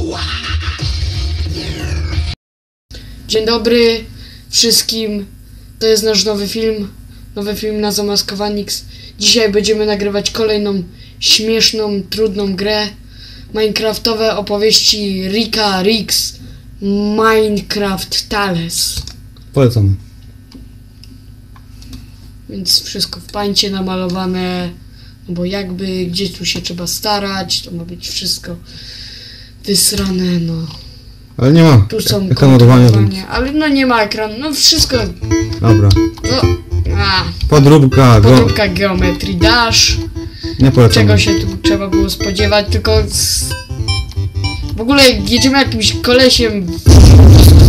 Dzień dobry wszystkim, to jest nasz nowy film na Zamaskowanix. Dzisiaj będziemy nagrywać kolejną śmieszną, trudną grę. Minecraftowe opowieści Rika Rix Minecraft Tales. Polecamy. Więc wszystko w pańcie namalowane, no bo jakby gdzieś tu się trzeba starać, to ma być wszystko wysrane, no. Ale nie ma Tu są ekranowania, ale no nie ma ekranu, no wszystko. Dobra. No, Podróbka Geometry Dash. Nie polecam. Czego się tu trzeba było spodziewać, tylko w ogóle jedziemy jakimś kolesiem